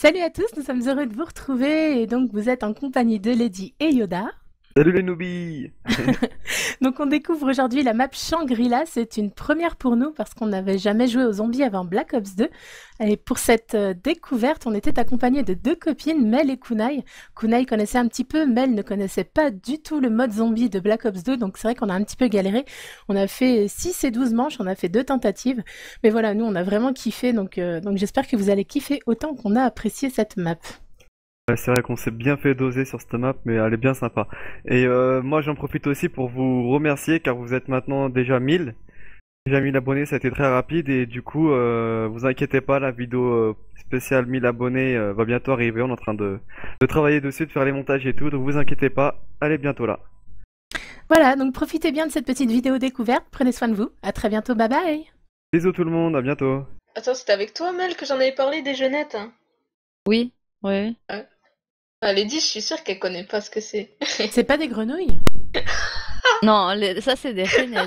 Salut à tous, nous sommes heureux de vous retrouver et donc vous êtes en compagnie de Lady et Yoda. Salut les noobies. Donc on découvre aujourd'hui la map Shangri-La, c'est une première pour nous parce qu'on n'avait jamais joué aux zombies avant Black Ops 2. Et pour cette découverte, on était accompagné de deux copines, Mel et Kunai. Kunai connaissait un petit peu, Mel ne connaissait pas du tout le mode zombie de Black Ops 2, donc c'est vrai qu'on a un petit peu galéré. On a fait 6 et 12 manches, on a fait 2 tentatives, mais voilà, nous on a vraiment kiffé, donc j'espère que vous allez kiffer autant qu'on a apprécié cette map. Ouais, c'est vrai qu'on s'est bien fait doser sur cette map, mais elle est bien sympa. Et moi j'en profite aussi pour vous remercier car vous êtes maintenant déjà 1000. Déjà 1000 abonnés, ça a été très rapide et du coup, vous inquiétez pas, la vidéo spéciale 1000 abonnés va bientôt arriver. On est en train de travailler dessus, de faire les montages et tout, donc vous inquiétez pas, elle est bientôt là. Voilà, donc profitez bien de cette petite vidéo découverte, prenez soin de vous, à très bientôt, bye bye. Bisous tout le monde, à bientôt. Attends, c'était avec toi, Mel, que j'en avais parlé des jeunettes, hein. Oui, ouais. Ah, Lady, je suis sûre qu'elle connaît pas ce que c'est. C'est pas des grenouilles? Non, ça c'est des rainettes.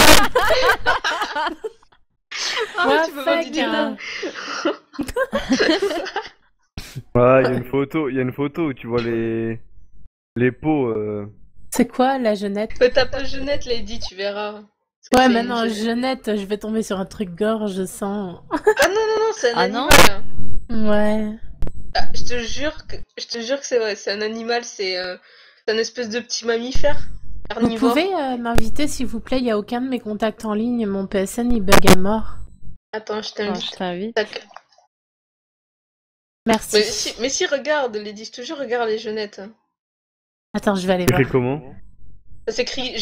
Ah, tu peux pas fuck, dire hein. Ouais, il y a une photo où tu vois les pots. C'est quoi la jeunette? Tape jeunette, Lady, tu verras. Ouais, C'est maintenant, une jeunette, je vais tomber sur un truc gorge sang. Ah non, c'est un Ah non animal. Ouais. Ah, je te jure que c'est vrai, c'est un animal, c'est un espèce de petit mammifère Vous carnivore. pouvez m'inviter, s'il vous plaît, il n'y a aucun de mes contacts en ligne, mon PSN il bug à mort. Attends, je Non, t'invite. je t'invite. Tac. Merci. Mais si, regarde, Lady, je te jure, regarde les jeunettes. Attends, je vais aller Écrit voir. comment? Ça s'écrit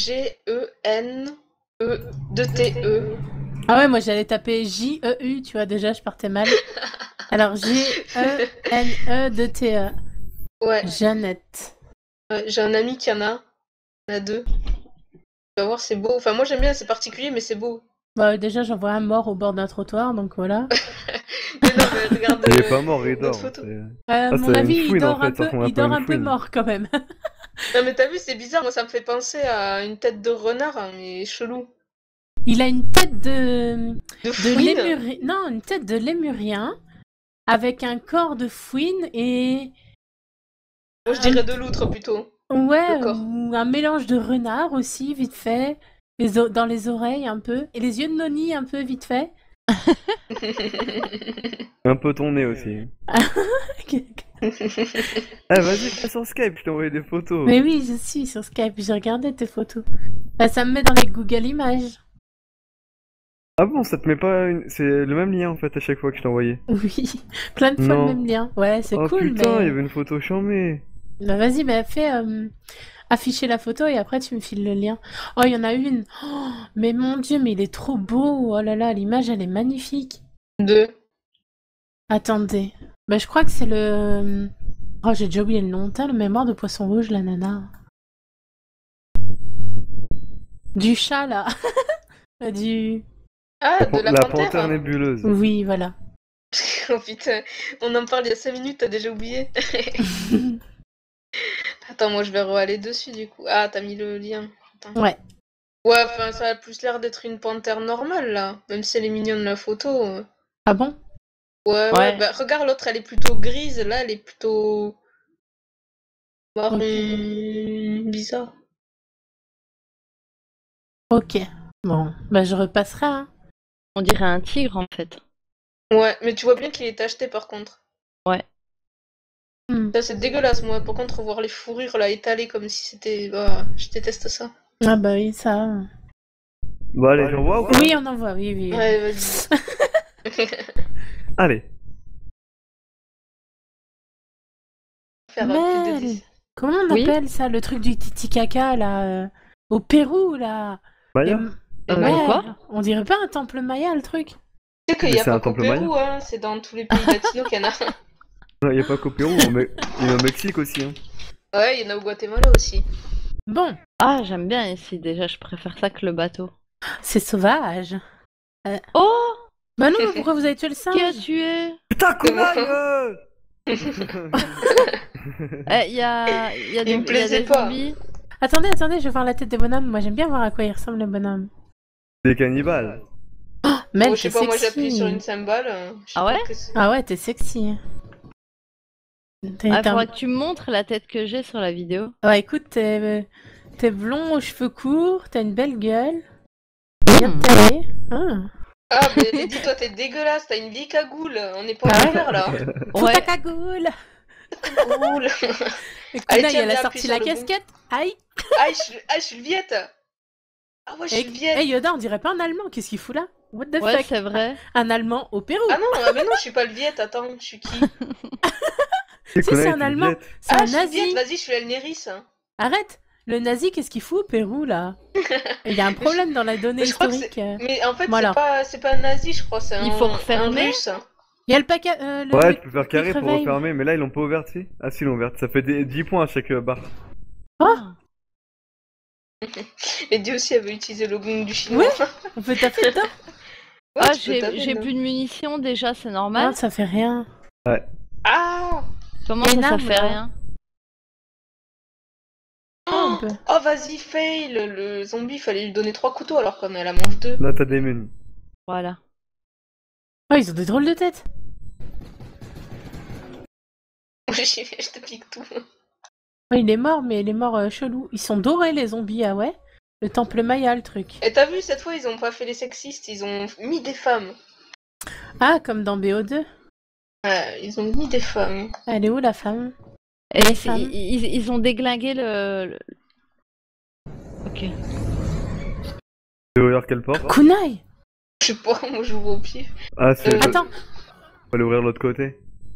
G-E-N-E-2-T-E. Ah ouais, moi j'allais taper J-E-U, tu vois, déjà je partais mal. Alors G-E-N-E-2-T-E. Ouais, Jeannette. j'ai un ami qui en a. Il y en a deux. Tu vas voir, c'est beau. Enfin, moi j'aime bien, c'est particulier, mais c'est beau. Bah, déjà j'en vois un mort au bord d'un trottoir, donc voilà. Mais non, mais regarde. Il est pas mort, il notre dort. photo. À mon c'est avis, une il fouine, dort en fait, un peu, ça ressemble un il peu à dort une un peu fouine. mort quand même. Non, mais t'as vu, c'est bizarre. Moi, ça me fait penser à une tête de renard, hein, mais chelou. Il a une tête de Fouine. lémurien. Non, une tête de lémurien avec un corps de fouine et Moi, je dirais de loutre plutôt. ouais, Le corps. ou un mélange de renard aussi, vite fait. Dans les oreilles un peu. Et les yeux de Noni un peu, vite fait. Un peu ton nez aussi. Ah, vas-y, passe sur Skype, je t'ai envoyé des photos. Mais oui, je suis sur Skype, j'ai regardé tes photos. Bah, ça me met dans les Google Images. Ah bon, ça te met pas c'est le même lien en fait à chaque fois que je t'ai envoyé. Oui, plein de fois Non. le même lien. Ouais, c'est Oh cool, putain, il y mais... avait une photo chambée. Bah, vas-y, bah, fais afficher la photo et après tu me files le lien. Oh, il y en a une. Oh, mais mon Dieu, mais il est trop beau. Oh là là, l'image, elle est magnifique. Deux. Attendez. Bah, je crois que c'est le... Oh, j'ai déjà oublié le nom. T'as le mémoire de poisson rouge, la nana. Du chat, là. Du... Ah, de la panthère. panthère nébuleuse. Oui, voilà. Oh putain, on en parle il y a 5 minutes, t'as déjà oublié. Attends, moi je vais aller dessus du coup. Ah, t'as mis le lien. Attends. Ouais. Ouais, enfin, ça a plus l'air d'être une panthère normale là. Même si elle est mignonne la photo. Ah bon? Ouais, Ouais. bah regarde, l'autre elle est plutôt grise, là elle est plutôt marron bizarre. Ok. Bon, bah je repasserai, hein. On dirait un tigre en fait. Ouais, mais tu vois bien qu'il est tacheté par contre. Ouais. Ça c'est dégueulasse, moi. Par contre, voir les fourrures là étalées comme si c'était. Bah, je déteste ça. Ah bah oui, ça... Bon allez, j'envoie ou pas? Oui, on en voit, oui, oui. Ouais, vas-y. Allez. Faire Mel, plus de 10. comment on Oui. appelle ça, le truc du Titicaca, là, au Pérou, là? Maya? Et- Ouais. ouais, Quoi? on dirait pas un temple maya, le truc? Tu sais qu'il Mais y a c'est pas un qu'au temple Pérou, maya. hein, c'est dans tous les pays latinos qu'il y en a. Il n'y a pas qu'au Pérou, il y en a au Mexique aussi. Hein. Ouais, il y en a au Guatemala aussi. Bon, Ah, j'aime bien ici déjà, je préfère ça que le bateau. c'est sauvage. Oh, Bah non, mais pourquoi vous avez tué le qui a singe? tué? Putain, C'est bon. Kunai Il y a Il me des plaisait pas. zombies. Attendez, je vais voir la tête des bonhommes. Moi, j'aime bien voir à quoi il ressemble, le bonhomme. Des cannibales. Mel, Bon, je sais t'es pas, moi j'appuie sexy. sur une cymbale. Je sais Ah ouais pas que c'est- Ah ouais, t'es sexy. Ah, faudra que tu me montres la tête que j'ai sur la vidéo. Ouais, écoute, t'es blond aux cheveux courts, t'as une belle gueule. Bien taillé. Ah. Ah, mais Lady, toi t'es dégueulasse, t'as une vieille cagoule, on n'est pas Ah en ouais hiver là. Faut ta Ouais. cagoule. Cagoule. Et Allez, Kunai, tiens, elle a viens, sorti appuie la sur le casquette. Aïe. Je suis le Viette. Ah ouais, je suis le Viette. Hey Yoda, on dirait pas un Allemand, qu'est-ce qu'il fout là? What the Ouais, fuck? c'est vrai. Un Allemand au Pérou. Ah non, mais non, je suis pas le Viette, attends, je suis qui? C'est Si, c'est un Allemand. C'est Ah, un je suis le Viette, nazi. vas-y, je suis Elnéris. Arrête. Le nazi, qu'est-ce qu'il fout au Pérou là? Il y a un problème dans la donnée Mais je crois que historique. Mais en fait, Voilà. c'est pas un nazi, je crois, c'est Il faut un refermer. russe. Il y a le paquet. Ouais, tu peux faire carré pour creveille. refermer, mais là ils l'ont pas ouvert, si? Ah si, ils l'ont ouvert. Ça fait 10 points à chaque barre. Oh, Et Dieu aussi avait utilisé le gong du chinois. on peut taper dedans? Ouais, Ah, tu peux taper, j'ai non. plus de munitions déjà, c'est Non, normal. ça fait rien. Ah Comment Il y a ça, une ça arme, fait là. rien? On peut. Oh, vas-y, fail. Le zombie, fallait lui donner 3 couteaux alors qu'on est à la manche 2. Là t'as des menus. Voilà. Oh, ils ont des drôles de têtes. Je te pique tout. Oh, il est mort, mais il est mort chelou. Ils sont dorés les zombies, ah ouais? Le temple Maya, le truc. Et t'as vu, cette fois, ils ont pas fait les sexistes, ils ont mis des femmes. Ah, comme dans BO2. Ouais, ils ont mis des femmes. Elle est où la femme? Et Les c'est- femmes. ils ont déglingué Ok. Tu veux ouvrir quelle porte? Kunai! Je sais pas, moi j'ouvre au pied. Ah, c'est. Attends, On va l'ouvrir de l'autre côté.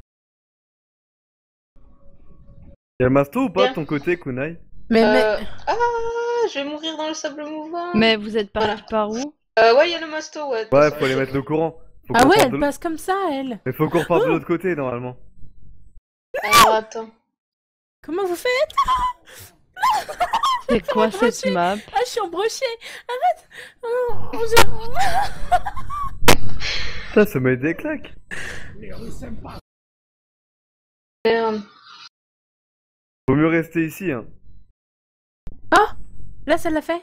Y'a le masto ou pas Bien. de ton côté, Kunai? mais Ah, je vais mourir dans le sable mouvant. Mais vous êtes parti Voilà. par où? Ouais, il y a le masto, ouais. Ouais, faut les mettre le courant. Faut ah qu'on ouais, reparte elle de... passe comme ça, elle. Mais faut qu'on reparte de l'autre côté, normalement. Alors, attends. Comment vous faites? C'est quoi Moi, cette map? Ah, je suis embrochée. Arrête. Oh, Putain, ça met des claques. Merde. Vaut mieux rester ici, hein. Là, ça l'a fait.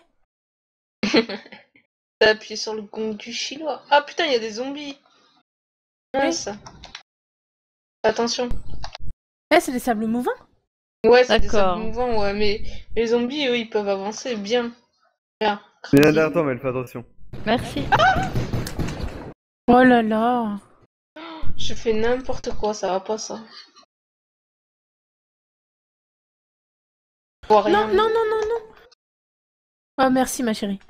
T'as appuyé sur le gong du chinois. Ah putain, il y a des zombies. Mince. Attention. Eh, c'est des sables mouvants. Ouais, c'est des D'accord. sables mouvants, ouais, mais les zombies, eux, ils peuvent avancer bien. Regarde. Il y en a derrière toi, mais fais attention. Merci. Oh là là. Je fais n'importe quoi, ça va pas ça. Je vois rien. Non, non, non, non, non. Oh, merci, ma chérie.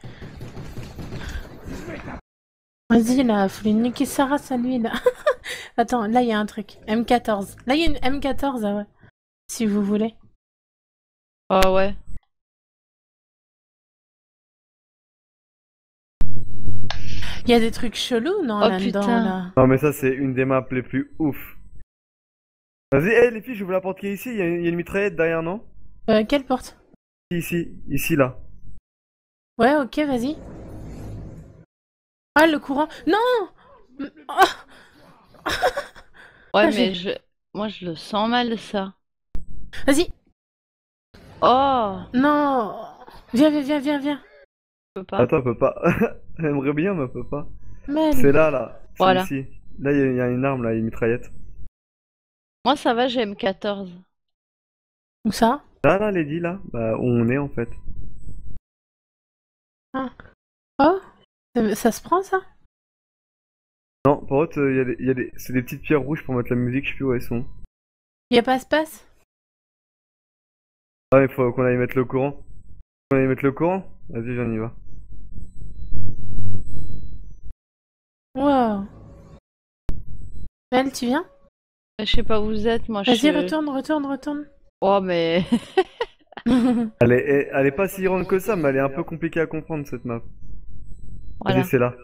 Vas-y, là, faut lui niquer sa race à lui, là. Attends, là, il y a un truc. M14. Là, il y a une M14, ah ouais. Si vous voulez. Oh ouais. Il y a des trucs chelous, non, Oh, là-dedans, putain. là. Non, mais ça, c'est une des maps les plus ouf. Vas-y, hé les filles, j'ouvre la porte qui est ici. Il y a une mitraillette derrière, non? Quelle porte? Ici, là. Ouais, ok, vas-y. Ah, le courant. Non! Oh, Ouais, Ah, mais moi je le sens mal ça. vas-y. Oh, Non. Viens, viens, viens, viens, viens. je peux pas. Attends, elle peut pas. Elle aimerait bien, mais elle peut pas. Mel. C'est là. C'est Voilà. ici. Là, il y a une arme, là, une mitraillette. Moi ça va, j'ai M14. Où ça? Là, Lady, là. Bah, où on est, en fait. Oh? Ça se prend, ça? Non, par contre, c'est des petites pierres rouges pour mettre la musique, je sais plus où elles sont. Y a pas espace? Ah, il faut qu'on aille mettre le courant. On aille mettre le courant? Vas-y, j'en y va. Wow. Mel, tu viens? Je sais pas où vous êtes, moi je Vas-y, suis... retourne. Oh mais... Elle est pas si grande que ça, mais elle est un peu compliquée à comprendre, cette map. Voilà. Vas-y, c'est là.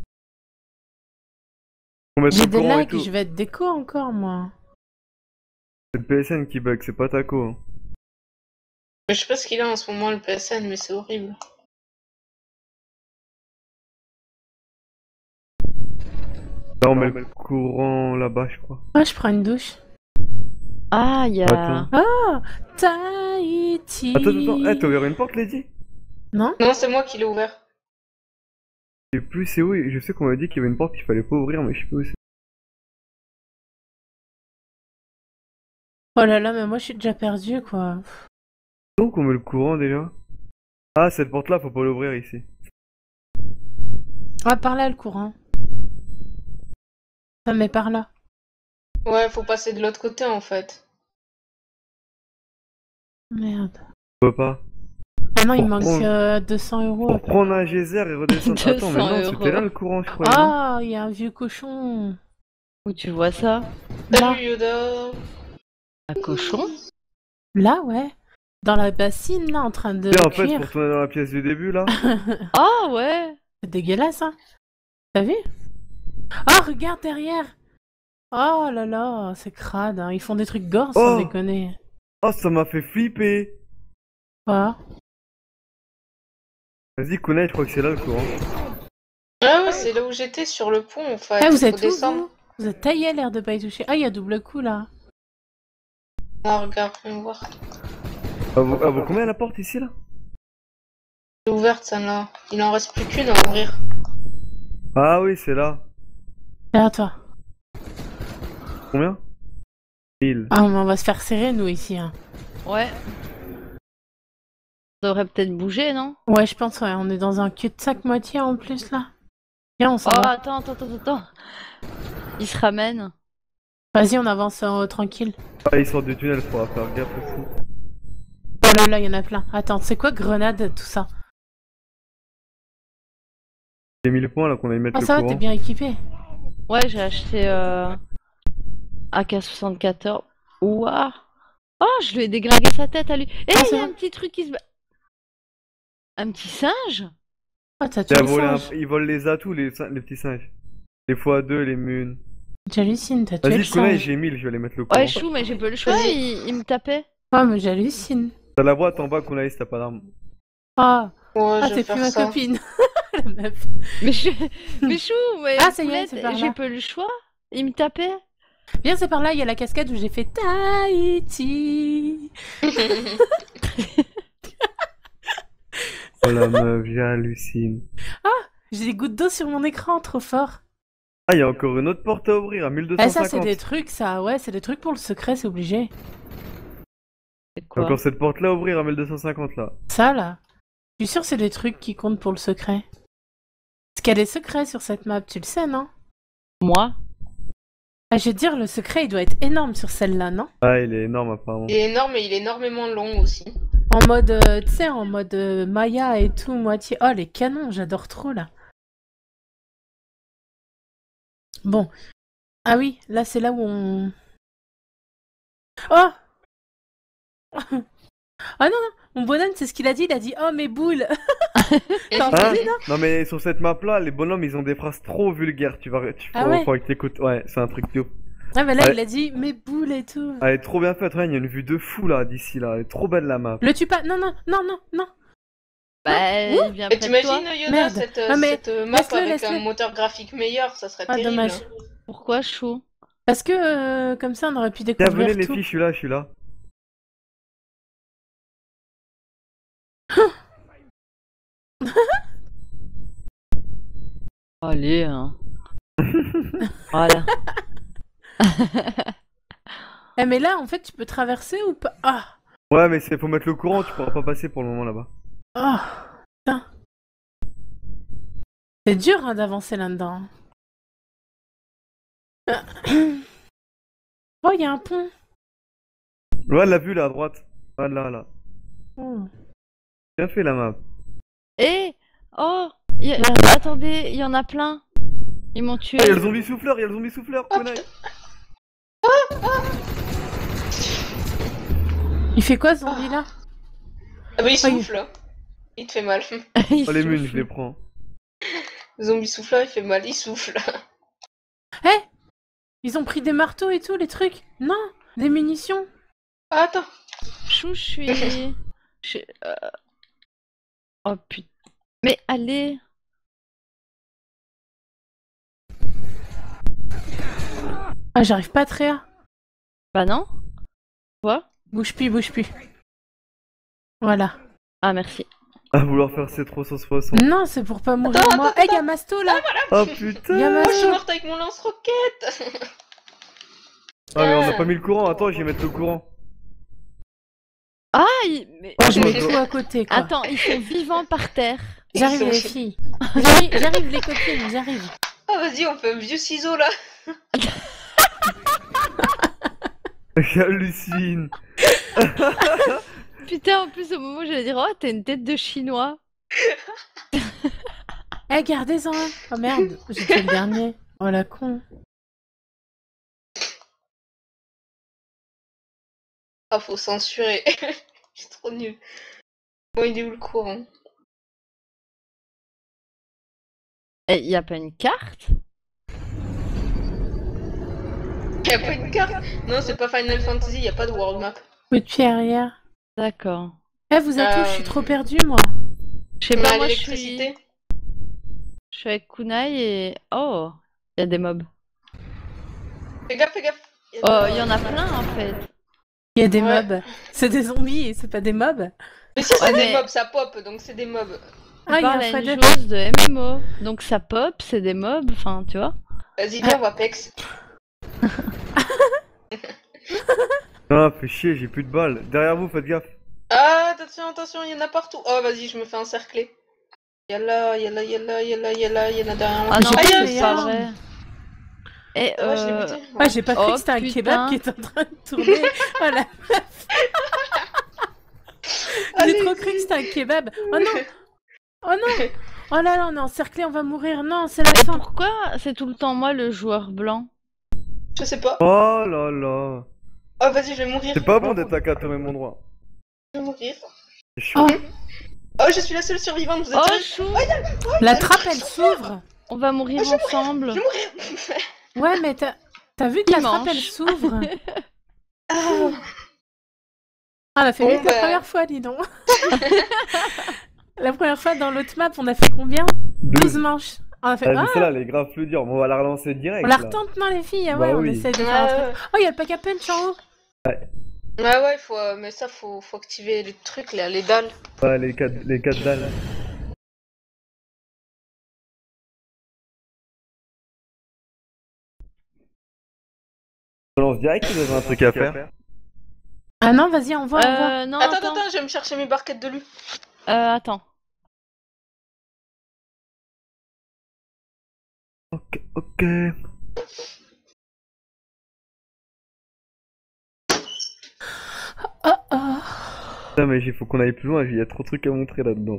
On met J'ai le des courant et lags, tout. je vais être déco encore, moi. C'est le PSN qui bug, c'est pas Taco. Hein. Je sais pas ce qu'il a en ce moment, le PSN, mais c'est horrible. Là, on met le courant là-bas, je crois. Oh, je prends une douche. Ah, il y a... Attends. Oh! Tahiti! Attends, t'as ouvert une porte, Lady? Non? Non, c'est moi qui l'ai ouvert. Je sais plus c'est où, je sais qu'on m'a dit qu'il y avait une porte qu'il fallait pas ouvrir, mais je sais plus où c'est. Oh là là, mais moi je suis déjà perdue quoi. Donc on met le courant déjà. Ah, cette porte-là, faut pas l'ouvrir ici. Ah, par là le courant. Ça me met par là. Ouais, faut passer de l'autre côté en fait. Merde. On peut pas. Maintenant il me Pour manque prendre- 200 € Pour prendre un geyser et redescendre. Attends, 200 mais non, c'était là €. le courant, je croyais. non Ah, il y a un vieux cochon. Où tu vois ça? Là, Salut Yoda. Un cochon? là ouais. Dans la bassine là, en train de Tiens, en fait, cuire. pour retourner dans la pièce du début là. Ah ouais! C'est dégueulasse hein. T'as vu? Ah, regarde derrière. Oh là là, c'est crade, hein. Ils font des trucs gore sans Oh. déconner. Oh, ça m'a fait flipper. Ah. Vas-y, Kunai, je crois que c'est là le courant. Ah ouais, c'est là où j'étais sur le pont en fait. Eh, vous Faut êtes où descendre. vous? Vous êtes taillé l'air de pas y toucher. Ah, il y a double coup là. Ah, regarde, viens voir. Elle vaut combien la porte ici là? C'est ouverte celle-là. Il en reste plus qu'une à ouvrir. Ah oui, c'est là. Derrière toi. Combien? 1000. Ah, mais on va se faire serrer nous ici. Hein. Ouais. Ça devrait peut-être bouger, non? Ouais, je pense, ouais. On est dans un cul-de-sac moitié en plus là. Viens, on s'en Oh, va. attends. Il se ramène. Vas-y, on avance tranquille. Ah, il sort du tunnel, faudra faire gaffe aussi. Oh là là, il y en a plein. Attends, c'est quoi grenade, tout ça? J'ai 1000 points là qu'on allait mettre Ah, le ça va, courant. t'es bien équipé. Ouais, j'ai acheté AK-74. Ouah! Oh, je lui ai déglingué sa tête à lui. Eh, Ah, il c'est y a vrai. un petit truc qui se... Un petit singe? Ah, t'as tué Il a le volé singe. ils volent les atouts, les petits singes. Les x2, les munes. J'hallucine, t'as tué le Vas-y, Kunai, singe. j'ai 1000, je vais aller mettre le courant. Ouais, chou, mais j'ai pas le choix, Vas-y. il me tapait. Ah, mais j'hallucine. T'as la boîte en bas, Kunai, si t'as pas d'arme. Ah, Ouais, ah je t'es vais plus faire ma ça. copine. La meuf. Mais, mais chou, mais Ah, ça y est, Poulette, c'est par là. j'ai pas le choix. Il me tapait. Viens, c'est par là, il y a la cascade où j'ai fait Tahiti. Oh la meuf, j'hallucine. J'ai des gouttes d'eau sur mon écran, trop fort. Ah, il y a encore une autre porte à ouvrir à Ah, ça, c'est 1250. des trucs, ça. Ouais, c'est des trucs pour le secret, c'est obligé. C'est Il y a quoi? encore cette porte là à ouvrir à 1250 là. Ça, là. Je suis sûre que c'est des trucs qui comptent pour le secret. Parce qu'il y a des secrets sur cette map, tu le sais, non? Moi? Ah, je veux dire, le secret, il doit être énorme sur celle-là, non? Ah, il est énorme apparemment. Il est énorme et il est énormément long aussi. En mode, tu sais, en mode Maya et tout, moitié. Oh, les canons, j'adore trop, là. Bon. Ah oui, là, c'est là où on... Oh! Ah non, non, mon bonhomme, c'est ce qu'il a dit, il a dit « Oh, mes boules !» T'as Hein? entendu, non? Non mais sur cette map là, les bonhommes ils ont des phrases trop vulgaires, Ah ouais? faudrait que t'écoutes. Ouais, c'est un truc de ouf. Ah, mais là, Ouais. il a dit « Mes boules » et tout. Elle est trop bien faite, regarde, il y a une vue de fou là, d'ici là, elle est trop belle la map. Le tue pas, non, non, non, non, non. Bah, il vient Et près de toi. t'imagines, Yoda, Merde. cette, Non, mais cette map laisse-le, avec laisse-le. un moteur graphique meilleur, ça serait Ah, terrible. dommage. Pourquoi, chou? Parce que comme ça, on aurait pu Tiens, découvrir venez les tout. filles, je suis là, je suis là. Allez, hein. Voilà. Eh, mais là, en fait, tu peux traverser ou pas? Ah! Ouais, mais faut mettre le courant, tu pourras pas passer pour le moment là-bas. Ah! Putain. C'est dur hein, d'avancer là-dedans. Oh, il y a un pont. Ouais, la vue là à droite. Ah là, là. Oh. Bien fait la map. Eh! Oh! Attendez, il y en a plein. Ils m'ont tué. Ah, il y a le zombie souffleur, il y a le zombie souffleur, connasse. Il fait quoi, ce zombie-là? Ah bah il Oh, il- souffle, hein. Il te fait mal. Il Oh les souffle. munes, je les prends. Zombie souffleur, il fait mal, il souffle. Eh! Ils ont pris des marteaux et tout, les trucs? Non! Des munitions? Ah, attends. Chou, je suis... Oh putain. Mais allez! Ah, j'arrive pas à tréa. Bah non? Quoi? Bouge plus, bouge plus. Voilà. Ah, merci. À vouloir faire ces 360. Non, c'est pour pas mourir Attends, moi. attends, Eh, y'a Masto là! Oh Y a putain! ma- Oh, je suis morte avec mon lance-roquette. Ah, mais on n'a pas mis le courant, attends, je vais mettre le courant. Ah, mais... Oh, je mets Attends, tout à côté, quoi. Attends, ils sont vivants par terre. J'arrive, Ils les sont- filles. J'arrive, les copines, j'arrive. Ah, vas-y, on fait un vieux ciseau là. J'hallucine. Putain, en plus, au moment où j'allais dire, oh, t'as une tête de chinois. Eh, gardez-en un. Oh merde, j'ai fait le dernier. Oh la con. Ah, faut censurer. C'est trop nul. Bon, il est où le courant? Eh, y a pas une carte? Y'a pas une carte? Non, c'est pas Final Fantasy, y a pas de world map. Coup de pied arrière. D'accord. Eh, vous êtes où? Je suis trop perdue, moi. Je sais On pas, a moi, l'électricité. je suis avec Kunai et... Oh, il y a des mobs. Fais gaffe, fais gaffe. Oh, il y en a plein, en fait. Il y a des Ouais. mobs. C'est des zombies, c'est pas des mobs. Mais si c'est Ouais, des mais- mobs, ça pop, donc c'est des mobs. On Ah, il y a parle un à fois une deux. joueuse de MMO. Donc ça pop, c'est des mobs, enfin, tu vois. Vas-y, viens, on va pex. Ah, fais chier, j'ai plus de balles. Derrière vous, faites gaffe. Ah, attention, attention, il y en a partout. Oh, vas-y, je me fais encercler. Y'a là, y'a là, y'a là, y'a là, y'a là, y'en a derrière moi. Ah non, J'ai y'a pas c'est les pas armes. vrai. Et Ouais, je l'ai buté. Ah, j'ai pas cru Oh, que c'était un putain. kebab qui était en train de tourner. Voilà. J'ai Allez, trop cru que c'était un kebab. Oh non. Oh non. Oh là là, on est encerclé, on va mourir. Non, c'est la Et fin. pourquoi c'est tout le temps moi le joueur blanc? Je sais pas. Oh là là. Oh, vas-y, je vais mourir. C'est pas bon d'être à 4 au même endroit. Je vais mourir. C'est chaud. Oh, Oh, je suis la seule survivante, vous êtes Oh, sérieux? chou, la trappe, elle s'ouvre. on va mourir ensemble. Je vais mourir. Ouais, mais t'as vu que la Dimanche. trappe, elle s'ouvre. Ah. Ah, on a fait Bon, mieux que la bah. première fois, dis donc. La première fois, dans l'autre map, on a fait combien? 12 manches. On a fait... Ah, mais Ah, celle-là, elle est grave plus dure. Bon, on va la relancer direct. on la là. retente, non, les filles? Ah Bah ouais, on oui. essaye de faire un truc. Ouais, Oh, il y a le pack à punch en haut. ouais, faut, mais ça, faut activer les trucs, là, les dalles. Ouais, les 4 dalles. On lance direct, vous avez un truc à faire. Ah non, vas-y, envoie, envoie. Non, Attends, attends, je vais me chercher mes barquettes de lui. Attends. Ok, ok. Oh, oh. Putain, mais il faut qu'on aille plus loin, il y a trop de trucs à montrer là-dedans.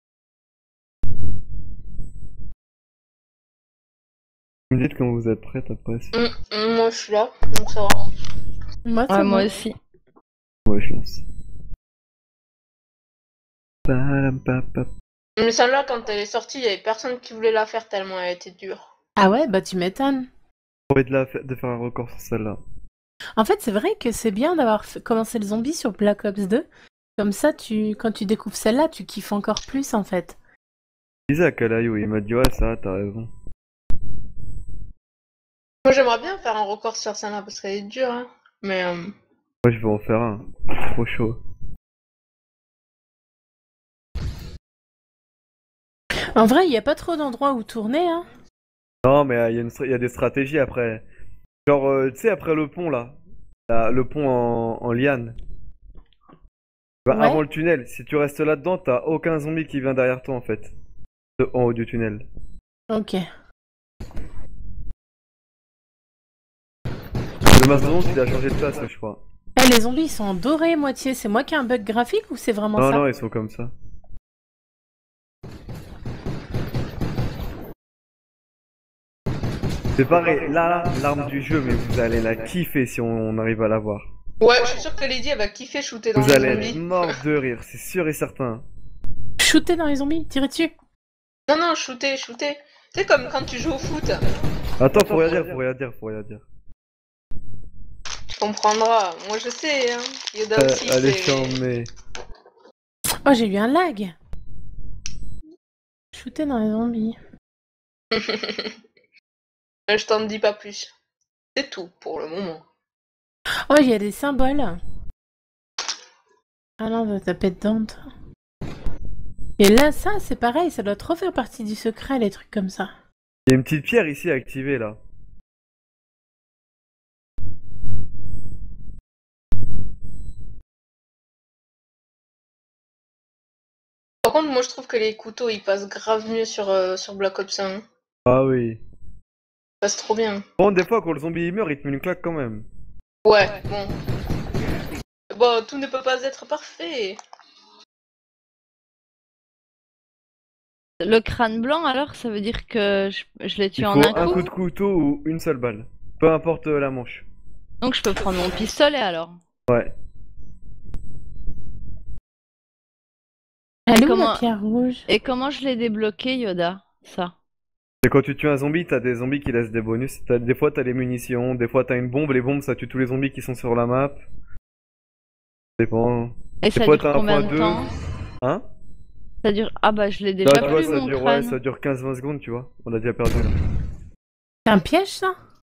Vous me dites quand vous êtes prête après. Moi, je suis là, donc ça va. Moi, c'est Ouais, bon. moi aussi. Ouais, je lance. Palam, pap, pap. Mais celle-là, quand elle est sortie, il y avait personne qui voulait la faire tellement elle était dure. Ah ouais, bah tu m'étonnes. J'ai envie de faire un record sur celle-là. En fait, c'est vrai que c'est bien d'avoir commencé le zombie sur Black Ops 2. Comme ça, quand tu découvres celle-là, tu kiffes encore plus, en fait. Isaac Alayo, il m'a dit ouais, ça, t'as raison. Moi, j'aimerais bien faire un record sur celle-là parce qu'elle est dure, hein. Mais Moi, je vais en faire un. Trop chaud. En vrai, il n'y a pas trop d'endroits où tourner, hein. Non, mais il y a des stratégies après. Genre, tu sais, après le pont là. Le pont en liane. Bah, Ouais. avant le tunnel, si tu restes là-dedans, t'as aucun zombie qui vient derrière toi en fait. En haut du tunnel. Ok. Le mastodonte, il a changé de place, je crois. Eh, les zombies, ils sont en doré moitié. C'est moi qui ai un bug graphique ou c'est vraiment Non, ça? non, ils sont comme ça. C'est pareil, là, l'arme du jeu, mais vous allez la kiffer si on arrive à l'avoir. ouais, je suis sûre que Lady elle va kiffer shooter dans Vous les allez être zombies. mort de rire, c'est sûr et certain. Shooter dans les zombies, tirer dessus. Non, non, shooter, shooter. Tu sais, comme quand tu joues au foot, Attends, faut rien dire. tu comprendras. Moi, je sais, hein. Yoda aussi, Allez, c'est... chiant, mais. Oh, j'ai eu un lag. Shooter dans les zombies. Je t'en dis pas plus. C'est tout pour le moment. Oh, il y a des symboles. Ah non, on va taper dedans, toi. Et là, ça, c'est pareil, ça doit trop faire partie du secret, les trucs comme ça. Il y a une petite pierre ici à activer là. Par contre, moi je trouve que les couteaux ils passent grave mieux sur Black Ops 1. Ils Ah oui. passent trop bien. Bon, des fois, quand le zombie il meurt, il te met une claque quand même. Ouais, bon. Bon, tout ne peut pas être parfait. Le crâne blanc, alors, ça veut dire que je l'ai tué Il en faut un un coup? coup de couteau ou une seule balle. Peu importe la manche. Donc je peux prendre mon pistolet alors. Ouais. Elle est où comment- la pierre rouge? Et comment je l'ai débloqué, Yoda? Ça. Et quand tu tues un zombie, t'as des zombies qui laissent des bonus. Des fois, t'as les munitions. Des fois, t'as une bombe. Les bombes, ça tue tous les zombies qui sont sur la map. Ça dépend. Et ça fois, dure t'as un combien point de deux. temps? Hein? Ça dure. Ah bah je l'ai déjà Là, tu vois, plus, mon crâne. ça dure 15-20 secondes, tu vois. On a déjà perdu là. C'est un piège, ça?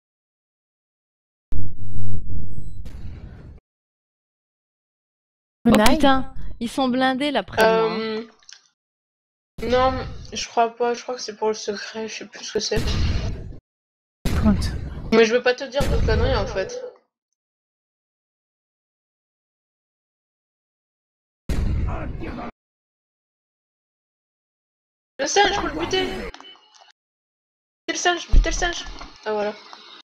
Oh Menaille? putain, ils sont blindés là près de moi. Hein. Non, je crois pas. Je crois que c'est pour le secret. Je sais plus ce que c'est. Compte. Mais je veux pas te dire de conneries en fait. Le singe, faut le buter. Butez le singe, butez le singe. Ah voilà.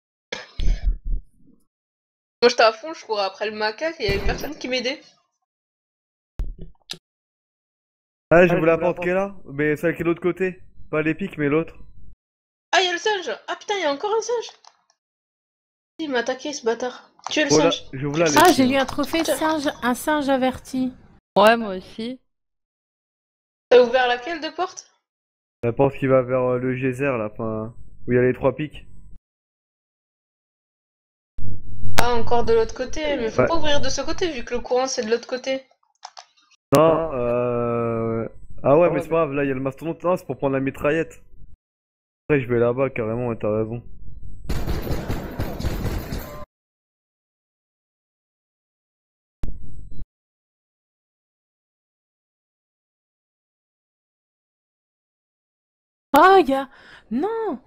Moi j'étais à fond, je courais après le macaque et il y avait personne qui m'aidait. Ah, je vous la porte qui est là. Mais celle qui est de l'autre côté. Pas l'épique, mais l'autre. Ah, il y a le singe. Ah putain, il y a encore un singe. Il m'a attaqué ce bâtard. Tuez le Voilà, singe. je vous la laisse. Ah, j'ai eu un trophée singe, un singe averti. Ouais, moi aussi. T'as ouvert laquelle de porte? La porte qui va vers le geyser là, enfin, où il y a les 3 pics. Ah, encore de l'autre côté, mais faut Ouais. pas ouvrir de ce côté vu que le courant c'est de l'autre côté. Non, Ah ouais, mais c'est pas grave, là il y a le mastodonte, non, c'est pour prendre la mitraillette. Après, je vais là-bas carrément, ouais, t'as raison. Oh, il y a... Non!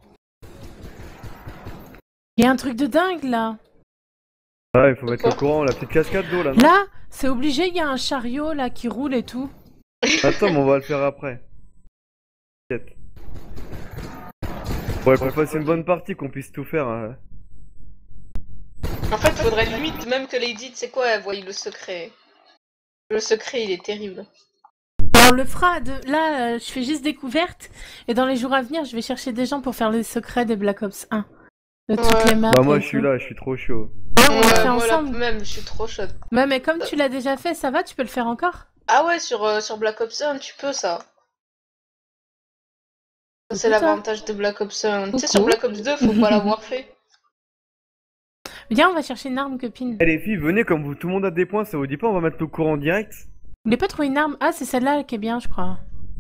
Il y a un truc de dingue, là. Ah, il faut mettre le courant, la petite cascade d'eau là, non? Là, c'est obligé, il y a un chariot, là, qui roule et tout. Attends, mais on va le faire après. T'inquiète. Ouais, qu'on fasse une bonne partie, qu'on puisse tout faire. Hein. En fait, faudrait limite même que Lady, tu sais quoi, elle voie le secret. Le secret, il est terrible. On le fera. Là, je fais juste découverte. Et dans les jours à venir, je vais chercher des gens pour faire les secrets des Black Ops 1. De toutes Ouais. les maps. Bah, moi et je suis tout. là, je suis trop chaud. On le fait moi là ensemble. même, je suis trop chaude. Ouais, mais comme tu l'as déjà fait, ça va, tu peux le faire encore? Ah ouais, sur Black Ops 1, tu peux ça. Ça, c'est Coucou, toi. l'avantage de Black Ops 1. Tu sais, Coucou. sur Black Ops 2, faut pas l'avoir fait. Viens, on va chercher une arme, copine. Eh les filles, venez, comme vous, tout le monde a des points, ça vous dit pas, on va mettre le courant direct? Vous voulez pas trouver une arme? Ah, c'est celle-là qui est bien, je crois.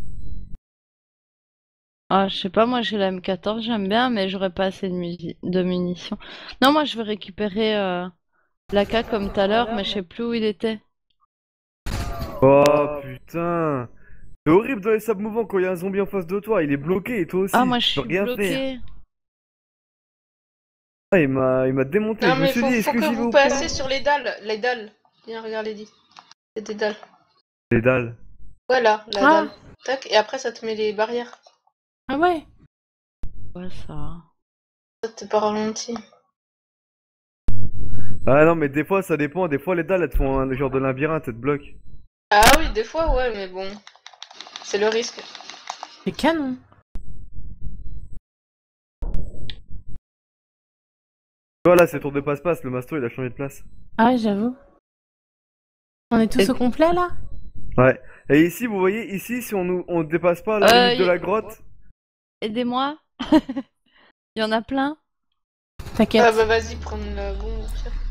Ah, je sais pas, moi j'ai la M14, j'aime bien, mais j'aurais pas assez de munitions. Non, moi je veux récupérer l'AK comme tout à l'heure, mais je sais plus où il était. Oh putain! C'est horrible dans les sables mouvants quand il y a un zombie en face de toi, il est bloqué et toi aussi, Ah, moi je tu suis peux rien faire. bloquée. Ah, il m'a démonté, Non, je me mais suis faut, dit, est-ce faut que que j'y vais vous ou pas? passiez sur les dalles. Les dalles. Viens, regarde, Lady. C'est des dalles. Les dalles. Voilà, la Ah. dalle. Tac, et après, ça te met les barrières. Ah ouais? Ouais, ça. Ça te pas ralenti. Ah non, mais des fois ça dépend, des fois les dalles elles te font un genre de labyrinthe, elles te bloquent. Ah oui, des fois, ouais, mais bon. C'est le risque. C'est canon. Voilà, c'est tour de passe-passe, le masto il a changé de place. Ah ouais, j'avoue. On est tous Et- au complet, là? Ouais. Et ici, vous voyez, ici, si on dépasse pas la limite de la grotte, Aidez-moi. Il y en a plein. T'inquiète. Ah bah vas-y, prends la bombe.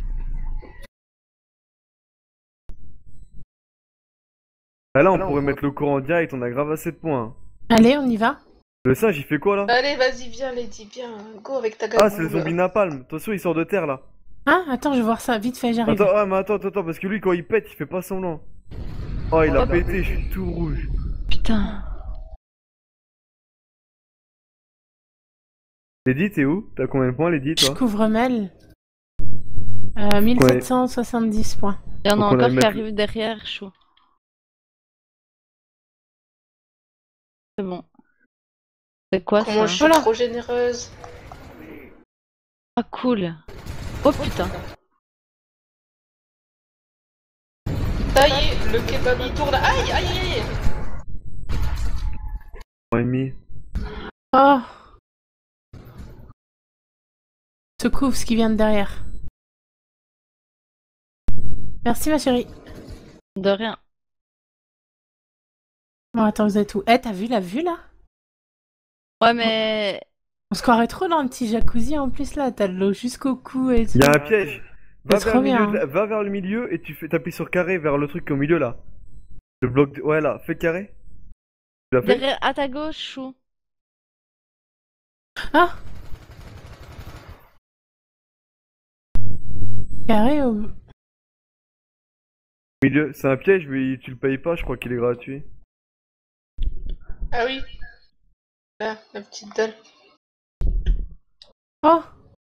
ah là on pourrait mettre le courant direct, on a grave assez de points. Allez, on y va. Le singe il fait quoi là? Allez, vas-y, viens, Lady, viens. Go avec ta Ah, c'est le gamme. zombie napalm, attention il sort de terre là. Ah, attends, je vais voir ça. Vite fait, j'arrive. Attends, ah, mais attends, parce que lui quand il pète, il fait pas semblant. Oh, il a pété, je suis tout rouge. Putain. Lady, t'es où? T'as combien de points, Lady, Je toi? couvre Mel. 1770 points. Il y en a Faut qu'on encore aille qui mettre- arrivent derrière, chou. C'est bon. C'est quoi Comment ça? je suis Voilà. trop généreuse. Ah cool. Oh putain. Ça y est, le kebab il tourne. Aïe, aïe, aïe. Ennemi. Oh. Se couvre ce qui vient de derrière. Merci ma chérie. De rien. Bon attends, vous êtes où? Eh, t'as vu la vue là? Ouais mais... On se croirait trop dans un petit jacuzzi en plus là, t'as de l'eau jusqu'au cou et tout. Il y a un piège. Va C'est vers, trop le milieu bien. va vers le milieu et t'appuies sur carré vers le truc au milieu là. Le bloc de... Ouais là, fais carré. Tu l'as fait? Derrière, à ta gauche, Chou. Ah! Carré au... Milieu, c'est un piège mais tu le payes pas, je crois qu'il est gratuit. Ah oui. Là, la petite dalle. Oh!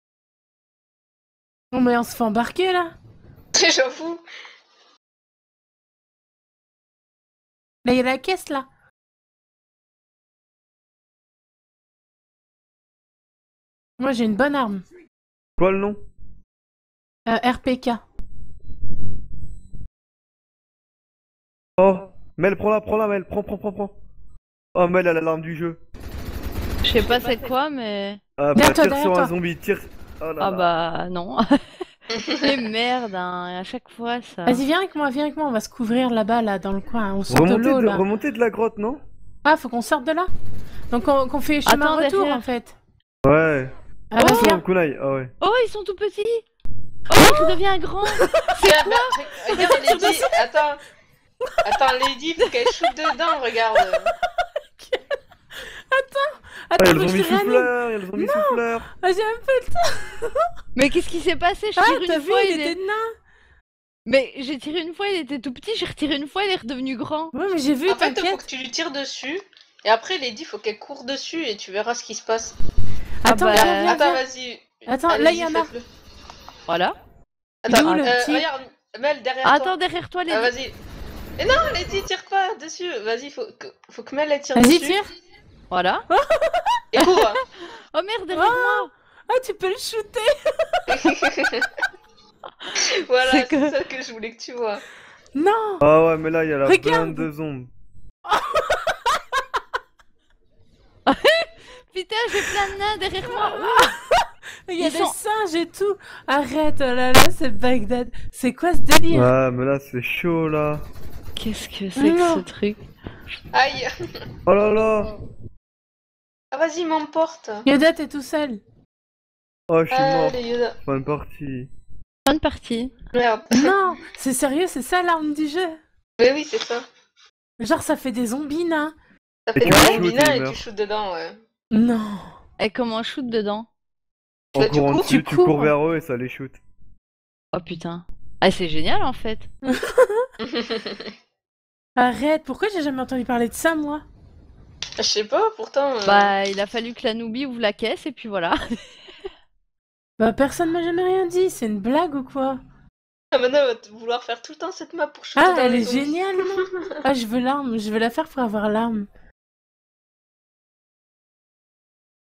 Oh mais on se fait embarquer là! J'avoue. Là il y a la caisse là! Moi j'ai une bonne arme. Quoi le nom? RPK. Oh, Mel, prends-la, Mel, prends. Oh, Mel, elle a l'arme du jeu. Je sais pas c'est quoi, mais... Ah bah, Derrière toi, tire derrière sur toi. un zombie, tire. Oh là Ah là. bah non. Mais merde, hein, à chaque fois ça... Vas-y viens avec moi, on va se couvrir là-bas là dans le coin. On sort de l'eau là. Remontez de la grotte, non? Ah faut qu'on sorte de là? Donc qu'on fait chemin Attends, retour derrière. en fait. Ouais. Ah vas-y Oh, viens. kunai, ah ouais. Oh, ils sont tout petits. Oh, je deviens grand. Tiens, regarde Lady. Attends, Lady, faut qu'elle shoot dedans, regarde. Ah, Attends, y'a faut le que je zombie te réanime. souffleur, y'a le zombie souffleur. Ah j'ai un peu le temps. Mais qu'est-ce qui s'est passé? Je Ah tire t'as une vu, fois, il était nain. Mais j'ai tiré une fois, il était tout petit, j'ai retiré une fois, il est redevenu grand. Ouais mais j'ai vu, En fait, faut t'inquiète. que tu lui tires dessus. Et après, Lady, faut qu'elle court dessus et tu verras ce qui se passe. Attends, bah, viens, Attends, viens. vas-y. Attends, Allez-y, là il y en a. faites-le. Voilà. Il est Attends, où, le petit regarde, Mel, derrière Attends, toi. derrière toi, les... Ah, vas-y. Et non, Lady, tire pas dessus. Vas-y, faut que Mel, elle tire Vas-y dessus. tire. Voilà. Et cours. Oh merde, derrière moi. Ah tu peux le shooter. Voilà, C'est c'est que- ça que je voulais que tu vois. Non. Ah ouais, mais là, y'a la Regarde. blinde de zombies. Putain, j'ai plein de nains derrière moi. Il y a Ils des sont- singes et tout. Arrête, oh là là, c'est Bagdad. C'est quoi ce délire? Ouais, mais là, c'est chaud, là. Qu'est-ce que c'est que Non. ce truc? Aïe. Oh là là. Ah, vas-y, m'emporte. Yoda, t'es tout seul. Oh, je suis mort. Allez, Yoda. Bonne partie. Bonne partie. Merde. Non, c'est sérieux, c'est ça l'arme du jeu. Mais oui, c'est ça. Genre ça fait des zombies nains. Ça Et fait tu des shootes zombies et nains il et meurt. tu shootes dedans, ouais. Non. Et comment on shoot dedans? Bah, tu Encore en cours, dessus, tu tu cours. cours vers eux et ça les shoot. Oh putain. Ah, c'est génial en fait. Arrête, pourquoi j'ai jamais entendu parler de ça moi? Je sais pas, pourtant. Bah, il a fallu que la Noobie ouvre la caisse et puis voilà. Bah personne m'a jamais rien dit, c'est une blague ou quoi? Ah, maintenant, elle va vouloir faire tout le temps cette map pour shooter Ah, dans elle les est zombies. géniale, non? Ah, je veux l'arme, je veux la faire pour avoir l'arme.